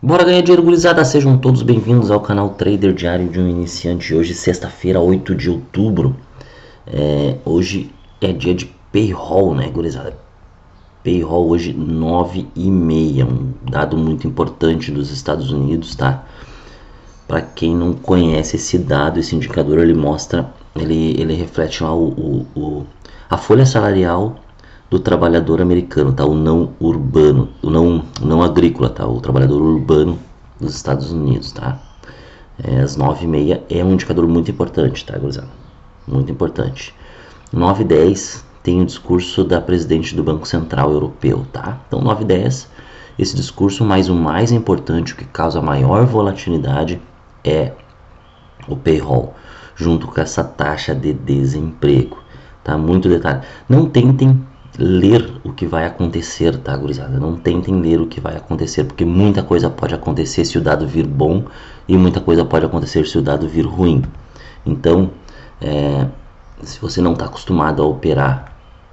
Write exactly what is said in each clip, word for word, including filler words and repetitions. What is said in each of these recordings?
Bora ganhar dinheiro, gurizada! Sejam todos bem-vindos ao canal Trader Diário de um Iniciante. Hoje, sexta-feira, oito de outubro. É, hoje é dia de payroll, né, gurizada? Payroll hoje, nove e meia. Um dado muito importante dos Estados Unidos, tá? Para quem não conhece esse dado, esse indicador, ele mostra, ele, ele reflete lá o, o, o, a folha salarial do trabalhador americano, tá? O não urbano, o não, não agrícola, tá? O trabalhador urbano dos Estados Unidos, tá? É, às nove e meia é um indicador muito importante, tá, gurizada? Muito importante. nove e dez tem o discurso da presidente do Banco Central Europeu, tá? Então, nove e dez, esse discurso, mas o mais importante, o que causa maior volatilidade é o payroll, junto com essa taxa de desemprego, tá? Muito detalhe. Não tentem ler o que vai acontecer, tá, gurizada? Não tentem ler o que vai acontecer, porque muita coisa pode acontecer se o dado vir bom e muita coisa pode acontecer se o dado vir ruim. Então, é, se você não está acostumado a operar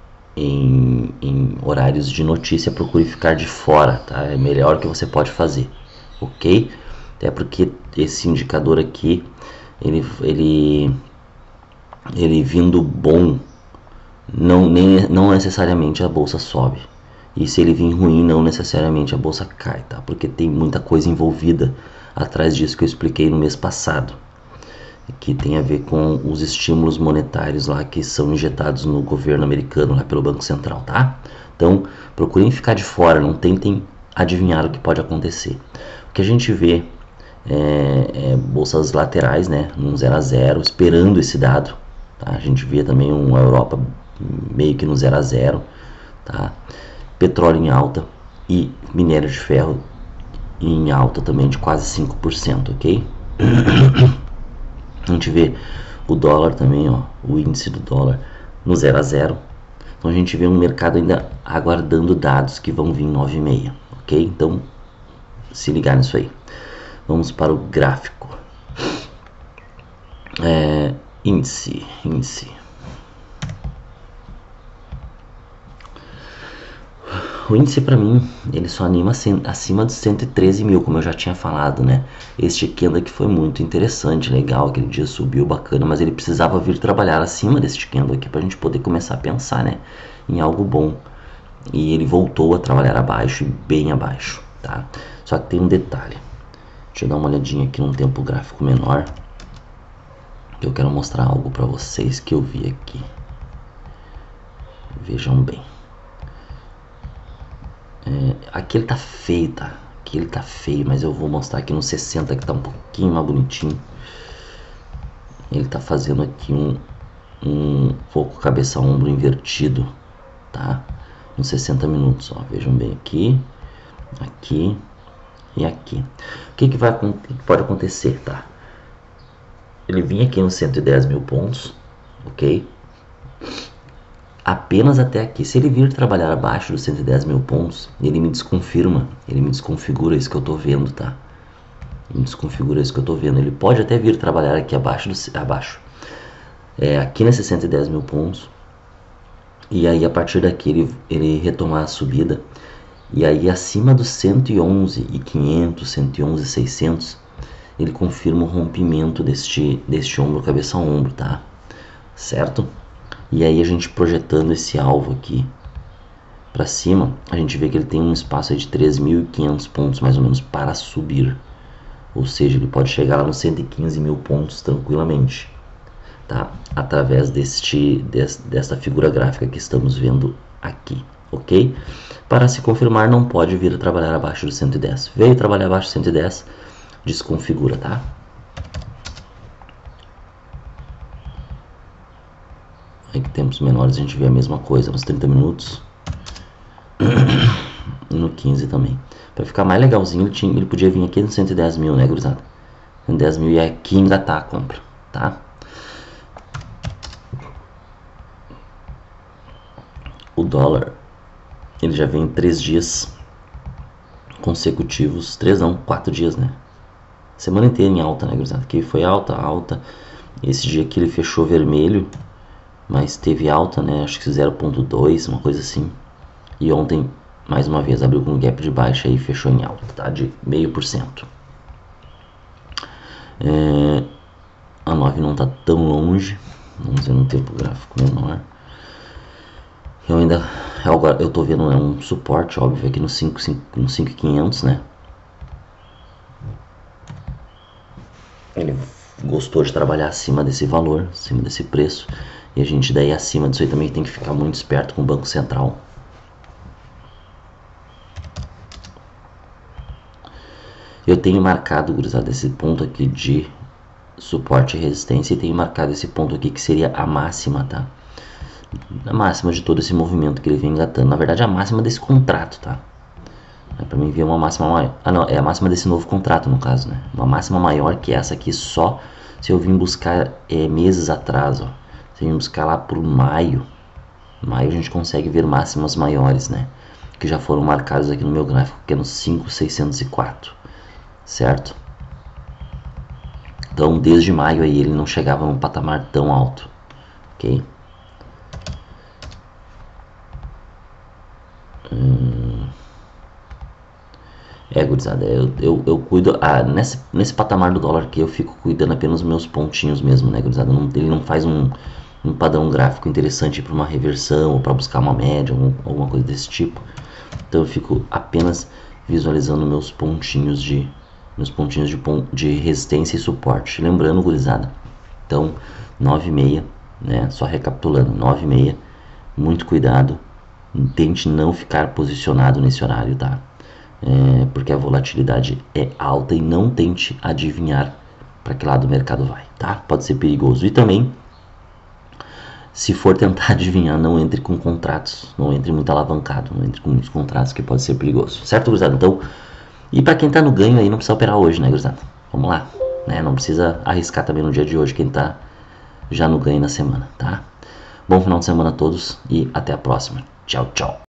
em, em horários de notícia, procure ficar de fora, tá? É melhor que você pode fazer, ok? Até porque esse indicador aqui, ele, ele, ele vindo bom, Não, nem, não necessariamente a bolsa sobe. E se ele vir ruim, não necessariamente a bolsa cai, tá? Porque tem muita coisa envolvida atrás disso que eu expliquei no mês passado, que tem a ver com os estímulos monetários lá que são injetados no governo americano, lá pelo Banco Central, tá? Então, procurem ficar de fora, não tentem adivinhar o que pode acontecer. O que a gente vê é, é bolsas laterais, né? Num zero a zero, esperando esse dado, tá? A gente vê também uma Europa meio que no zero a zero, tá? Petróleo em alta e minério de ferro em alta também de quase cinco por cento, ok? A gente vê o dólar também, ó, o índice do dólar no zero a zero. Então a gente vê um mercado ainda aguardando dados que vão vir nove e meia, ok? Então se ligar nisso aí. Vamos para o gráfico. É, índice, índice. O índice para mim, ele só anima acima dos cento e treze mil, como eu já tinha falado, né? Este candle aqui foi muito interessante, legal, aquele dia subiu bacana, mas ele precisava vir trabalhar acima deste candle aqui para a gente poder começar a pensar, né, em algo bom. E ele voltou a trabalhar abaixo e bem abaixo, tá? Só que tem um detalhe. Deixa eu dar uma olhadinha aqui num tempo gráfico menor, que eu quero mostrar algo para vocês que eu vi aqui. Vejam bem. É, aqui ele tá feio, tá? Aqui ele tá feio, mas eu vou mostrar aqui no sessenta que tá um pouquinho mais bonitinho. Ele tá fazendo aqui um, um pouco cabeça ombro invertido, tá? Nos sessenta minutos, ó. Vejam bem aqui, aqui e aqui. O que que vai, o que que pode acontecer, tá? Ele vinha aqui nos cento e dez mil pontos, ok? Apenas até aqui. Se ele vir trabalhar abaixo dos cento e dez mil pontos, ele me desconfirma, ele me desconfigura isso que eu tô vendo, tá? Ele me desconfigura isso que eu tô vendo. Ele pode até vir trabalhar aqui abaixo, do, abaixo. É, aqui nesses cento e dez mil pontos. E aí a partir daqui ele, ele retomar a subida. E aí acima dos cento e onze mil e quinhentos, cento e onze mil e seiscentos, ele confirma o rompimento deste, deste ombro cabeça a ombro, tá? Certo? E aí a gente projetando esse alvo aqui para cima, a gente vê que ele tem um espaço de três mil e quinhentos pontos mais ou menos para subir. Ou seja, ele pode chegar lá nos cento e quinze mil pontos tranquilamente, tá? Através deste, deste, desta figura gráfica que estamos vendo aqui, ok? Para se confirmar, não pode vir a trabalhar abaixo do cento e dez. Veio trabalhar abaixo do cento e dez, desconfigura, tá? Aí que tempos menores a gente vê a mesma coisa, nos trinta minutos e no quinze também. Para ficar mais legalzinho, ele, tinha, ele podia vir aqui no cento e dez mil, né, gurizada? cento e dez mil e aqui engatar a compra, tá? O dólar, ele já vem três dias consecutivos, três não, quatro dias, né? Semana inteira em alta, né, gurizada? Aqui foi alta, alta. Esse dia aqui ele fechou vermelho, mas teve alta, né? Acho que zero ponto dois, uma coisa assim. E ontem mais uma vez abriu com gap de baixa e fechou em alta, tá? De meio por cento. É, a nove não está tão longe, vamos ver no tempo gráfico menor. Eu ainda, eu tô vendo né, um suporte óbvio aqui no cinco mil e quinhentos, né? Ele gostou de trabalhar acima desse valor, acima desse preço, e a gente daí acima disso aí também tem que ficar muito esperto com o Banco Central. Eu tenho marcado, gurizada, esse ponto aqui de suporte e resistência, e tenho marcado esse ponto aqui que seria a máxima, tá? A máxima de todo esse movimento que ele vem engatando. Na verdade, a máxima desse contrato, tá? É pra mim ver uma máxima maior. Ah, não, é a máxima desse novo contrato, no caso, né? Uma máxima maior que essa aqui só se eu vim buscar é, meses atrás, ó. Se eu vim buscar lá por maio, maio a gente consegue ver máximas maiores, né? Que já foram marcadas aqui no meu gráfico, que é no cinco mil seiscentos e quatro, certo? Então, desde maio aí ele não chegava num patamar tão alto, ok? Hum... É, gurizada, eu, eu, eu cuido, ah, nesse, nesse patamar do dólar aqui eu fico cuidando apenas dos meus pontinhos mesmo, né, gurizada? Não, ele não faz um, um padrão gráfico interessante para uma reversão ou para buscar uma média, ou alguma coisa desse tipo. Então eu fico apenas visualizando meus pontinhos de meus pontinhos de, de resistência e suporte. Lembrando, gurizada, então nove e meia, né? Só recapitulando, nove e meia, muito cuidado, tente não ficar posicionado nesse horário, tá? É, porque a volatilidade é alta e não tente adivinhar para que lado o mercado vai, tá? Pode ser perigoso. E também, se for tentar adivinhar, não entre com contratos, não entre muito alavancado, não entre com muitos contratos, que pode ser perigoso, certo, gurizada? Então, e para quem tá no ganho aí, não precisa operar hoje, né, gurizada? Vamos lá, né? Não precisa arriscar também no dia de hoje, quem tá já no ganho na semana, tá? Bom final de semana a todos e até a próxima. Tchau, tchau.